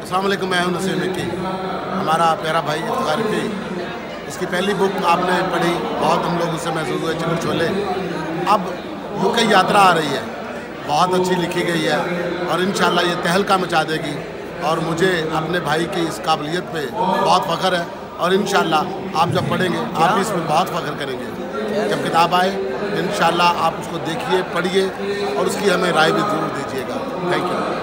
अस्सलाम वालेकुम, मैं हूं नसीम मिक्की। हमारा प्यारा भाई इफ्तिखार रफ़ी, इसकी पहली बुक आपने पढ़ी, बहुत हम लोग उससे महसूस हुए, चिकन छोले। अब यूके यात्रा आ रही है, बहुत अच्छी लिखी गई है और इंशाल्लाह ये तहलका मचा देगी। और मुझे अपने भाई की इस काबिलियत पे बहुत फ़ख्र है और इंशाल्लाह आप जब पढ़ेंगे आप भी इसमें बहुत फ़ख्र करेंगे। जब किताब आए इंशाल्लाह आप उसको देखिए, पढ़िए और उसकी हमें राय भी ज़रूर दीजिएगा। Thank you.